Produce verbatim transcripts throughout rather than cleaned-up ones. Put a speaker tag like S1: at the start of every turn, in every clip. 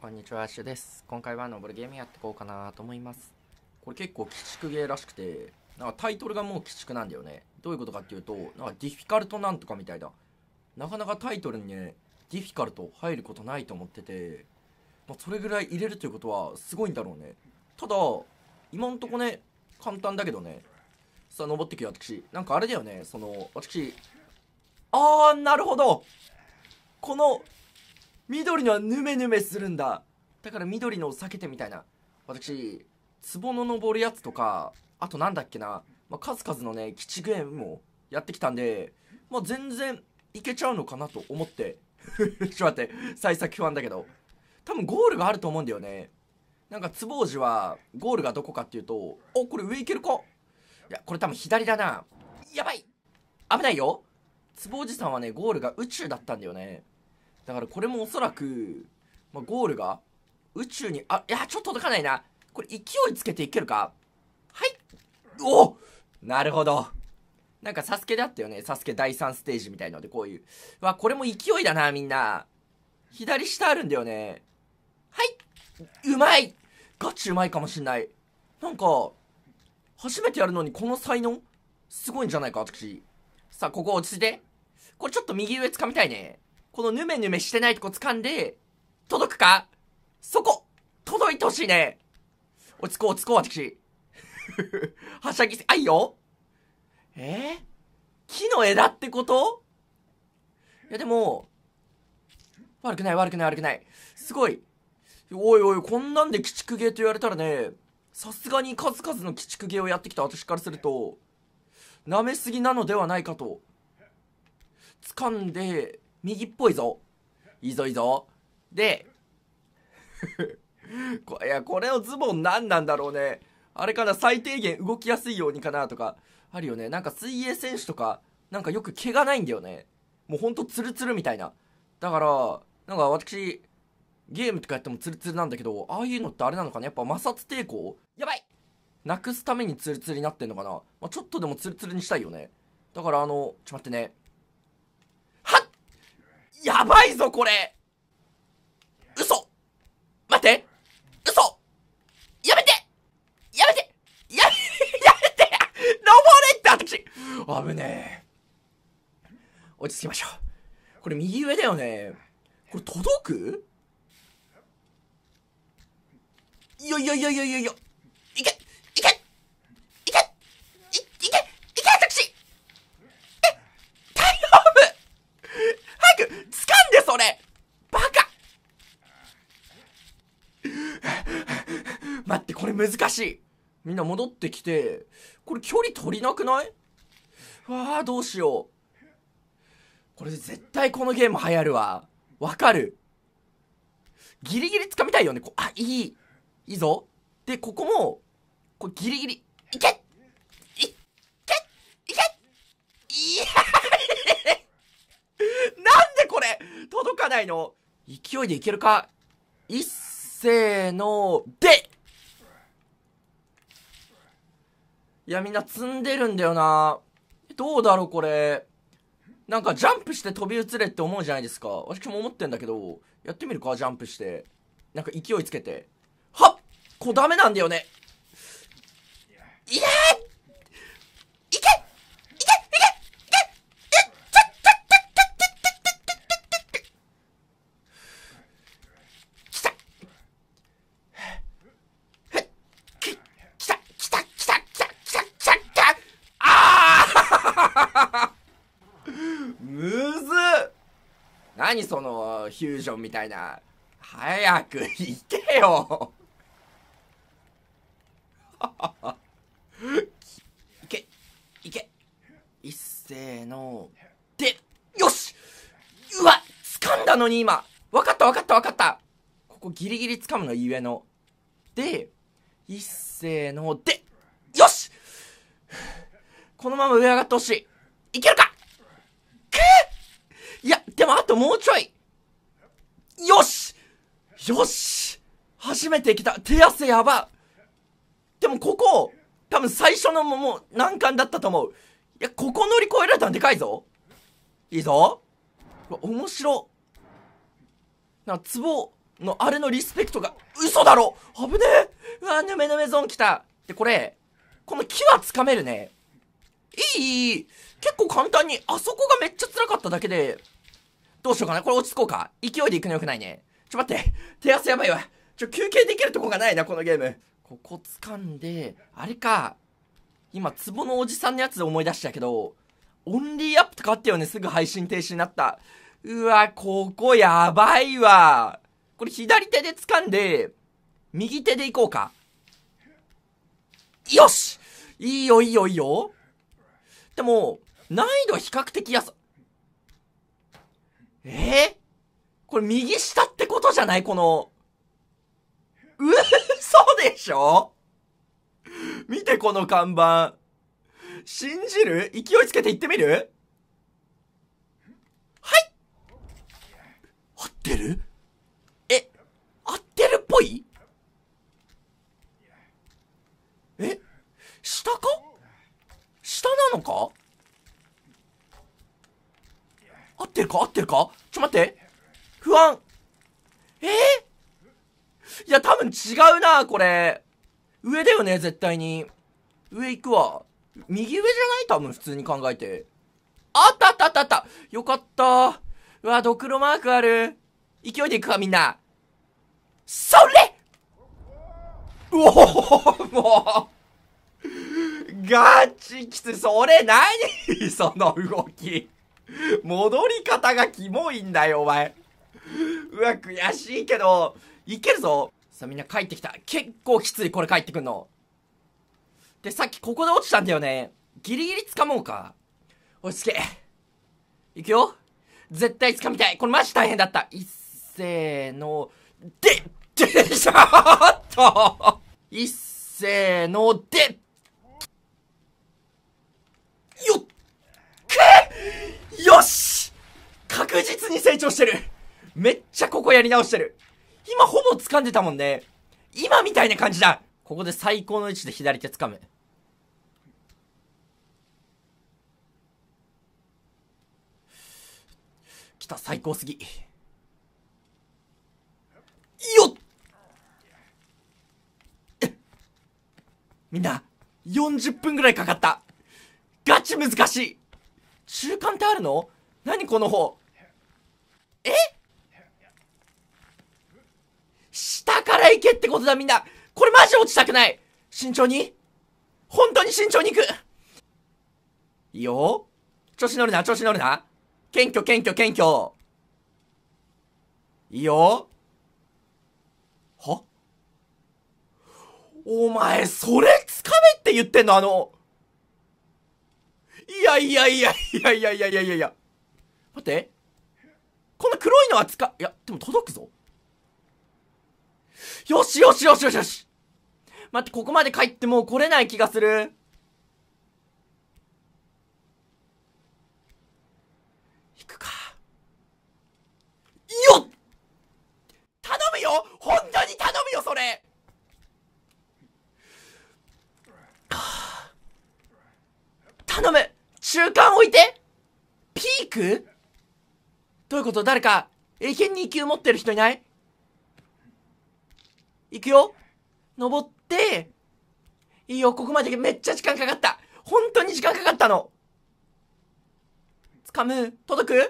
S1: こんにちは、アッシュです。今回は登るゲームやっていこうかなと思います。これ結構鬼畜ゲーらしくて、なんかタイトルがもう鬼畜なんだよね。どういうことかっていうと、なんかディフィカルトなんとかみたいだ。なかなかタイトルにね、ディフィカルト入ることないと思ってて、まあ、それぐらい入れるということはすごいんだろうね。ただ、今んとこね、簡単だけどね、さあ登ってきよ、私。なんかあれだよね、その、私、あー、なるほどこの、緑のはヌメヌメするんだ。だから緑のを避けてみたいな。私壺の登るやつとか、あとなんだっけな、まあ、数々のね鬼畜ゲームもやってきたんで、まあ、全然いけちゃうのかなと思ってちょっと待って、幸先不安だけど多分ゴールがあると思うんだよね。なんか壺王子はゴールがどこかっていうと、お、これ上行けるか。いや、これ多分左だな。やばい、危ないよ。壺王子さんはね、ゴールが宇宙だったんだよね。だからこれもおそらく、まあ、ゴールが宇宙に、あ、いや、ちょっと届かないな。これ勢いつけていけるか。はい。お、なるほど。なんかサスケであったよね。サスケだいさんステージみたいので、こういう。わ、これも勢いだな、みんな。左下あるんだよね。はい。うまい。ガチうまいかもしんない。なんか、初めてやるのにこの才能すごいんじゃないか、私。さあ、ここ落ち着いて。これちょっと右上掴みたいね。このヌメヌメしてないとこ掴んで、届くか。そこ届いてほしいね。落ち着こう落ち着こう私はしゃぎせ、あいよ。えー、木の枝ってこと。いやでも悪くない悪くない悪くない。すごい。おいおい、こんなんで鬼畜ゲーと言われたらね、さすがに数々の鬼畜ゲーをやってきた私からすると舐めすぎなのではないかと。掴んで右っぽいぞ。いいぞいいぞ。でいや、これのズボン何なんだろうね。あれかな、最低限動きやすいようにかなとかあるよね。なんか水泳選手とかなんかよく毛がないんだよね。もうほんとツルツルみたいな。だからなんか私ゲームとかやってもツルツルなんだけど、ああいうのってあれなのかな、やっぱ摩擦抵抗やばいなくすためにツルツルになってんのかな。まあ、ちょっとでもツルツルにしたいよね。だからあのちょっと待ってね。はっ、やばいぞこれ。嘘、待って、嘘、やめてやめてやめやめて登れって私危ねえ。落ち着きましょう。これ右上だよね。これ届く。いやいやいやいやいやいや、いけいけいけいけいけ私、え、大丈夫。早く掴んでそれバカ待って、これ難しい。みんな戻ってきて、これ距離取りなくない。わあ、どうしよう。これ絶対このゲーム流行るわ。わかる。ギリギリ掴みたいよね。こ、あ、いいいいぞ。でここもこれギリギリいけいけいけいやなんでこれ届かないの。勢いでいけるか。いっせーので。いや、みんな積んでるんだよな。どうだろうこれ。なんかジャンプして飛び移れって思うじゃないですか。私も思ってんだけど、やってみるか。ジャンプしてなんか勢いつけて、はっ、こうダメなんだよね。いやー、いけいけいけいけいけちょちょちょちょちょちょきたききたきたきたきたきたきたきた。あーむずっ。何そのフュージョンみたいな。早く行けよいけいけ、いっせーので、よし。うわ、掴んだのに今。分かった分かった分かった。ここギリギリ掴むのゆえので、いっせーので、よし。このまま上上がってほしい。いけるか。くー、いやでもあともうちょい。よしよし、初めていけた。手汗やば。でもここ多分最初のもう難関だったと思う。いや、ここ乗り越えられたらでかいぞ。いいぞ。面白。なんか壺のあれのリスペクトが、嘘だろ危ねえ。うわ、ヌメヌメゾーン来た。で、これ、この木は掴めるね。いい、いい。結構簡単に、あそこがめっちゃ辛かっただけで、どうしようかな。これ落ち着こうか。勢いで行くのよくないね。ちょ、待って。手汗やばいわ。ちょ、休憩できるとこがないな、このゲーム。ここ掴んで、あれか。今、壺のおじさんのやつで思い出したけど、オンリーアップとかあったよね。すぐ配信停止になった。うわ、ここやばいわ。これ左手で掴んで、右手で行こうか。よしいいよいいよいいよ。でも、難易度は比較的やさ、えー、これ右下ってことじゃないこの、うそでしょ。見てこの看板。信じる？勢いつけて行ってみる？はい。合ってる？え、合ってるっぽい？え、下か？下なのか？合ってるか合ってるか？ちょ待って。不安。えー、いや、多分違うな、これ。上だよね、絶対に。上行くわ。右上じゃない？多分普通に考えて。あったあったあったあった。よかった。うわ、ドクロマークある。勢いで行くか、みんな。それ！うおー、もう。ガチきつい。それ何？その動き。戻り方がキモいんだよ、お前。うわ、悔しいけど、いけるぞ。さあ、みんな帰ってきた。結構きつい、これ帰ってくんの。で、さっきここで落ちたんだよね。ギリギリ掴もうか。落ち着け。いくよ。絶対掴みたい。これマジ大変だった。いっせーの、で、でしょーっと。いっせーの、で、よっくよし確実に成長してる。めっちゃここやり直してる。今ほぼ掴んでたもんね。今みたいな感じだ。ここで最高の位置で左手掴む。来た、最高すぎ。よっみんな、よんじゅっぷんぐらいかかった。ガチ難しい。中間ってあるの？何この方。え？下から行けってことだみんな。これマジ落ちたくない。慎重に。本当に慎重に行く。いいよ。調子乗るな、調子乗るな。謙虚謙虚謙虚。いいよ。は？お前、それつかめって言ってんの？あの、いやいやいやいやいやいやいやいやいや。待って。この黒いのはつか、いや、でも届くぞ。よしよしよしよしよし。待って、ここまで帰ってもう来れない気がする。行くか。よっ！頼むよ！本当に頼むよ、それ！頼む！中間置いて！ピーク？どういうこと？誰か永遠にいきゅう持ってる人いない？行くよ。登って、いいよ、ここまでめっちゃ時間かかった。本当に時間かかったの。掴む。届く？はい。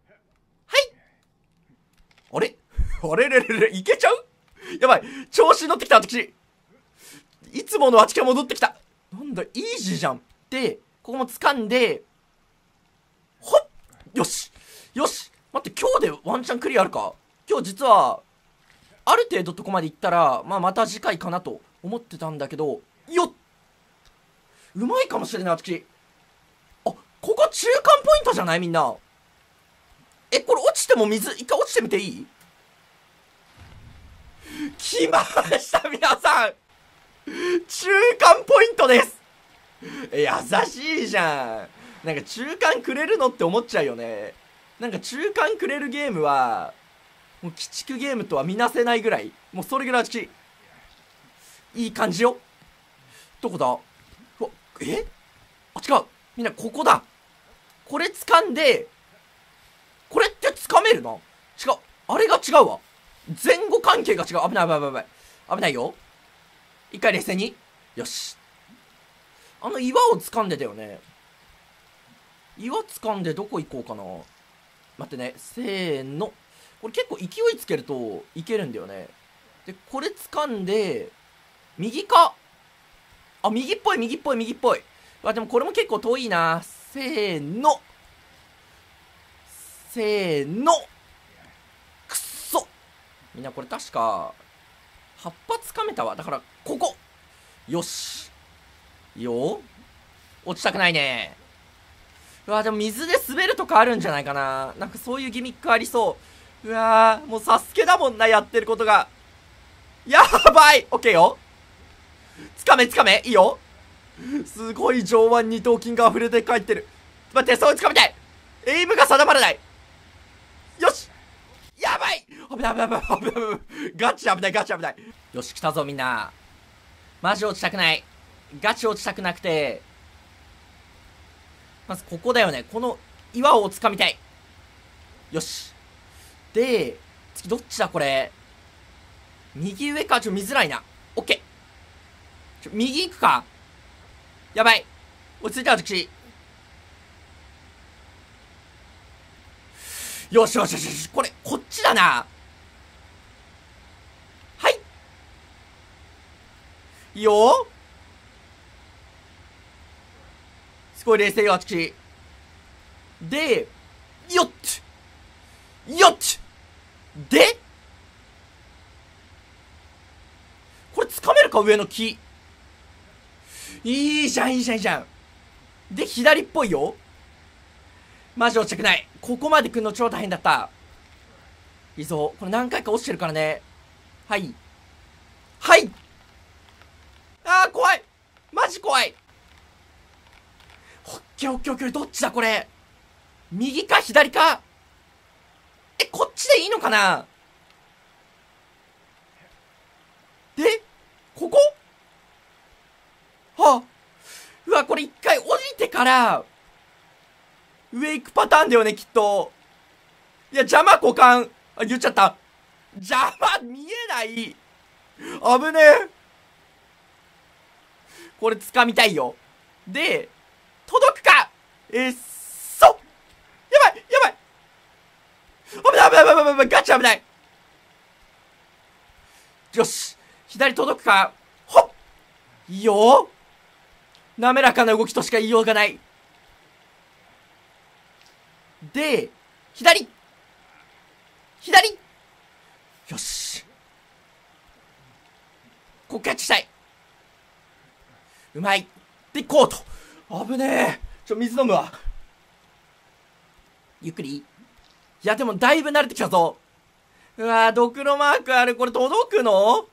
S1: あれあれれれれ、いけちゃう？やばい。調子に乗ってきた、私。いつものあちから戻ってきた。なんだ、イージーじゃん。で、ここも掴んで、ほっ！よしよし待って、今日でワンチャンクリアあるか？今日実は、ある程度とこまで行ったら、まあ、また次回かなと思ってたんだけど、よっ！うまいかもしれない、私。あ、ここ中間ポイントじゃない？みんな。え、これ落ちても水、一回落ちてみていい？来ました皆さん、中間ポイントです。え、優しいじゃん。なんか中間くれるのって思っちゃうよね。なんか中間くれるゲームはもう鬼畜ゲームとは見なせないぐらい、もうそれぐらい私いい感じよ。どこだ？うわ、え？あ、違う。みんなここだ。これ掴んで、これって掴めるな。違う、あれが違うわ。 前後関係が違う。危ない危ない危ない危ない。危ないよ。一回冷静に。よし。あの岩を掴んでたよね。岩掴んでどこ行こうかな。待ってね。せーの。これ結構勢いつけるといけるんだよね。で、これ掴んで、右か。あ、右っぽい右っぽい右っぽい。あ、でもこれも結構遠いな。せーの。せーの。くっそ。みんなこれ確か、葉っぱ掴めたわ。だから、ここ。よし。いいよ。落ちたくないね。うわ、でも水で滑るとかあるんじゃないかな。なんかそういうギミックありそう。うわー、もうサスケだもんな、やってることが。やばい。オッケーよ。つかめつかめ。いいよ。すごい上腕二頭筋が溢れて帰ってる。待って、そうつかみたい。エイムが定まらない。よし。やばい。危ない危ない危ない危ない危ない。ガチ危ないガチ危ない。よし、来たぞみんな。マジ落ちたくない。ガチ落ちたくなくて。まずここだよね。この岩をつかみたい。よし。で、次どっちだこれ。右上か。ちょ、見づらいな。オッケー。ちょ、右行くか。やばい。落ち着いた私。よしよしよしよし。これ、こっちだな。はい。いいよ。すごい冷静よ、私。で、よっよっでこれ掴めるか、上の木。いいじゃんいいじゃんいいじゃん。で、左っぽいよ。マジ落ちたくない。ここまで来んの超大変だった。いいぞ。これ何回か落ちてるからね。はいはいあー怖い。マジ怖い。オッケーオッケーオッケー。どっちだこれ。右か左か。え、こっちでいいのかな。でここはあ、うわ、これ一回降りてから、上行くパターンだよね、きっと。いや、邪魔股間。あ、言っちゃった。邪魔、見えない。危ねえ。これ掴みたいよ。で、届くか。えっそ。やばい、やばい。危ない、危ない、危ない、危ない、ガチ危ない。よし。左届くか。ほっ。いいよ。滑らかな動きとしか言いようがない。で、左左よし。ここキャッチしたい。うまい。で、こうと。危ねえ。ちょ、水飲むわ。ゆっくり。いや、でもだいぶ慣れてきたぞ。うわぁ、ドクロマークある。これ届くの？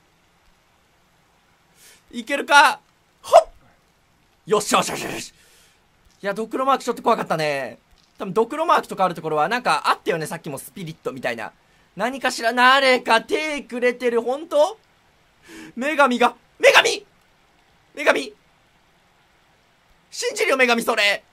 S1: いけるか？ほっ！よしよしよしよし。いや、ドクロマークちょっと怖かったね。多分ドクロマークとかあるところはなんかあったよね。さっきもスピリットみたいな。何かしら誰か手くれてる。ほんと？女神が、女神！女神！信じるよ、女神それ。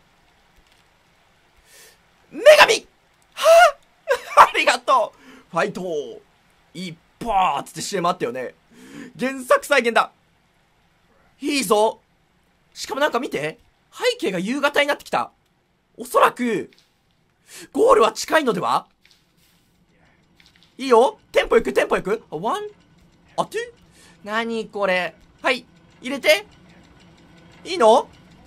S1: 女神！はぁありがとう。ファイト一発って シーエム あったよね。原作再現だ。いいぞ。しかもなんか見て。背景が夕方になってきた。おそらく、ゴールは近いのでは？いいよ。テンポよく、テンポよく。ワン、あ、ツー。何これ。はい。入れて。いいの？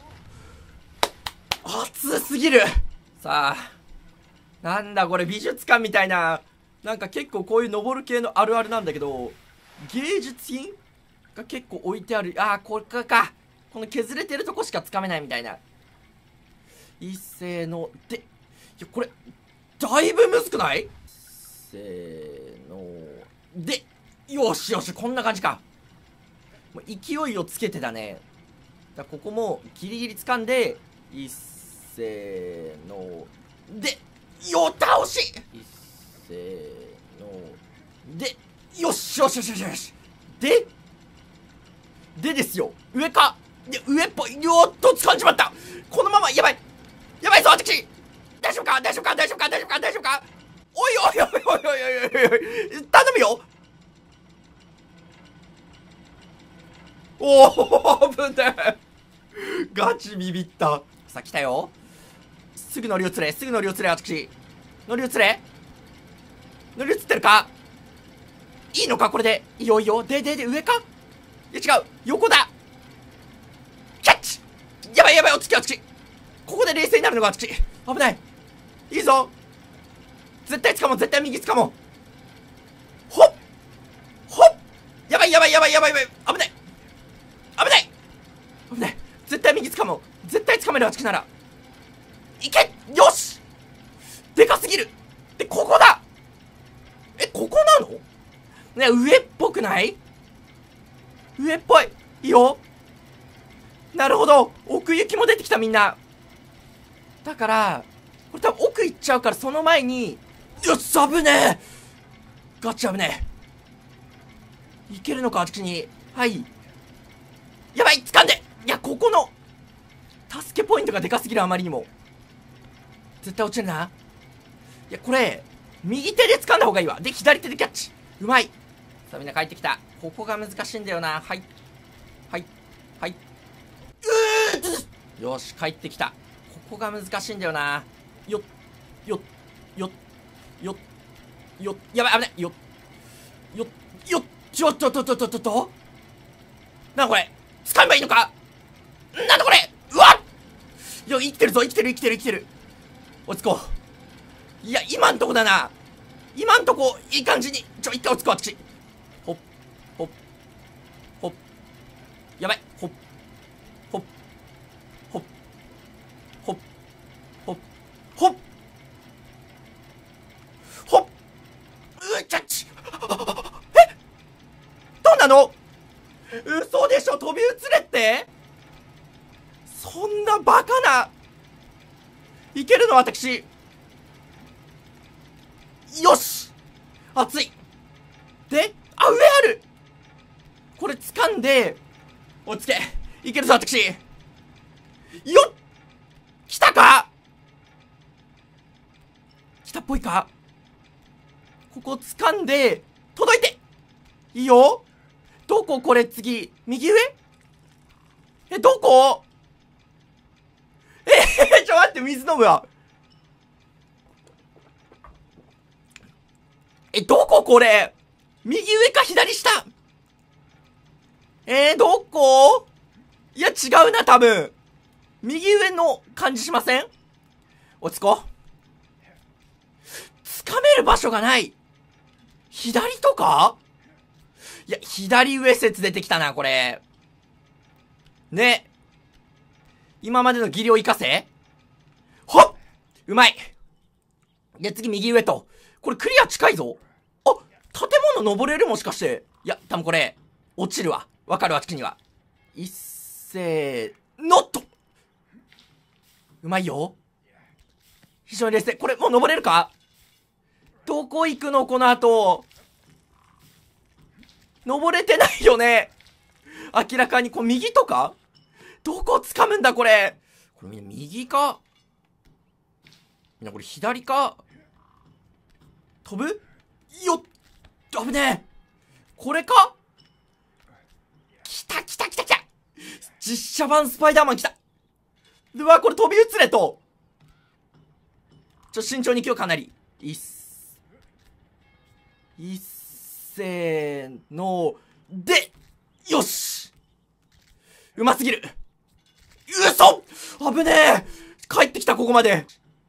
S1: 熱すぎる。さあ。なんだこれ、美術館みたいな。なんか結構こういう登る系のあるあるなんだけど、芸術品が結構置いてある。ああ、これか。この削れてるとこしかつかめないみたいな。一斉の、で、いや、これ、だいぶむずくない？せーの、で、よしよし、こんな感じか。もう勢いをつけてだね。だここもギリギリ掴んで、一斉の、で、よ、倒し！一斉の、で、よしよしよしよしよし。で、でですよ。上か。いや、上っぽい。よっと掴んじまった。このまま、やばい。やばいぞ、私。大丈夫か大丈夫か大丈夫か大丈夫か大丈夫か。 おいおいおいおいおいおいおいおい、頼むよ。おお、危ねえ。ガチビビった。さあ来たよ。すぐ乗り移れ、すぐ乗り移れ、私。乗り移れ、乗り移ってるか。いいのかこれで。いいよいいよ。ででで、上か。いや違う、横だ。キャッチ。やばいやばい、おつきおつき。ここで冷静になるのが私。危ない。いいぞ。絶対掴もう、絶対右掴もう。ほっほっ。やばいやばいやばいやばいやばい。危ない危ない危ない。絶対右掴もう。絶対掴める、私なら。いけ。よし。でかすぎる。で、ここだ。え、ここなのね、上っぽくない？上っぽい。いいよ。なるほど。奥行きも出てきた、みんな。だから、これ多分奥行っちゃうから、その前に、よっしゃ、危ねえ。ガチ危ねえ。いけるのか、あっちに。はい。やばい、掴んで。いや、ここの、助けポイントがでかすぎる、あまりにも。絶対落ちるな。いや、これ、右手で掴んだ方がいいわ。で、左手でキャッチ。うまい。さあ、みんな帰ってきた。ここが難しいんだよな。はい。はい。はい。うーよし、帰ってきた。ここが難しいんだよな。よっ、よっ、よっ、よっ、よっ、やばい、危ない。よっ、よっ、よっ、ちょっとっとっとっとっとっと。なんだこれ。掴めばいいのか。なんだこれ。うわっよ、生きてるぞ、生きてる、生きてる、生きてる。落ち着こう。いや、今んとこだな。今んとこ、いい感じに。ちょ、一回落ち着こう、私。ほっ、ほっ、ほっ。やばい。ほっ、ほっ、ほっ、ほっ、ほっ、ほっ、ほっ。うキャッチ。えどうなの。嘘でしょ。飛び移れって。そんなバカな。いけるの私。よし。熱い。で、あ、上ある。これ掴んで、おつけ。いけるぞ私。よっ。来たか。来たっぽいか。ここ掴んで、届いて。いいよ。どここれ次。右上。え、どこ。えー、ちょ待って、水飲むわ。え、どここれ。右上か左下。えー、どこ。いや、違うな、多分。右上の感じしません。落ち着こう。掴める場所がない。左とか。いや、左上説出てきたな、これ。ね。今までの技量活かせ。ほっうまい。で、次右上と。これクリア近いぞ。あ、建物登れるもしかして。いや、多分これ、落ちるわ。わかるわ、あっちには。いっせーのっと。うまいよ。非常に冷静。これ、もう登れるか。どこ行くのこの後。登れてないよね。明らかに、こう、右とかどこ掴むんだ、これ。これみんな右かみんなこれ左か。飛ぶよっ。危ねえ。これか。来た来た来た来た。実写版スパイダーマン来た。うわ、これ飛び移れと。ちょ、慎重に行くよ、かなり。いっす。いっせーの。で、よし。うますぎる。嘘危ねえ。帰ってきた、ここまで。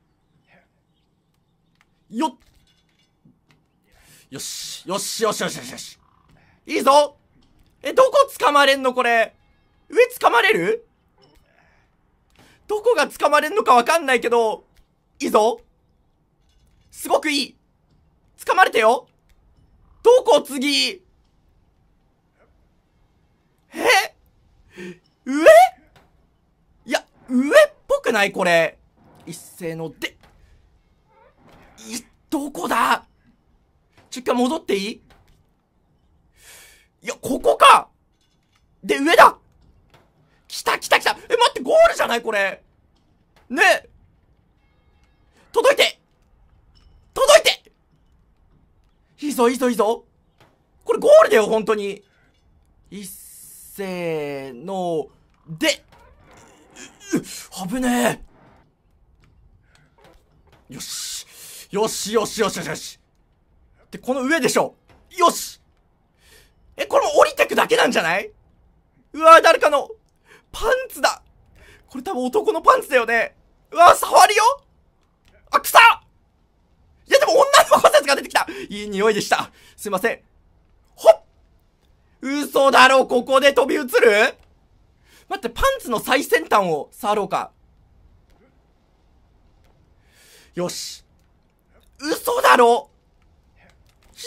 S1: よっ。よし。よしよしよしよしよし。いいぞ。え、どこ掴まれんのこれ。上掴まれる。どこが掴まれんのかわかんないけど、いいぞ。すごくいい。掴まれてよ。どこ次。え上。いや、上っぽくないこれ。一斉ので。い、どこだ。ちょ、一回戻っていい。いや、ここか。で、上だ。来た来た来た。え、待って、ゴールじゃないこれ。ね。届いて。届いて。 いぞいいぞいいぞ。これゴールだよ、本当に。いっせーの、で、う、う、危ねえ。よし。よしよしよしよしよし。で、この上でしょ。よし。え、これも降りてくだけなんじゃない？うわー、誰かの、パンツだ。これ多分男のパンツだよね。うわー、触りよ。あ、草。いやでも女の子説が出てきた。いい匂いでした。すいません。ほっ。嘘だろ、ここで飛び移る？待って、パンツの最先端を触ろうか。よし。嘘だろ。ひ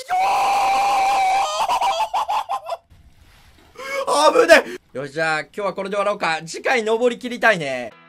S1: ょー危ねえ。よし、じゃあ今日はこれで終わろうか。次回登り切りたいね。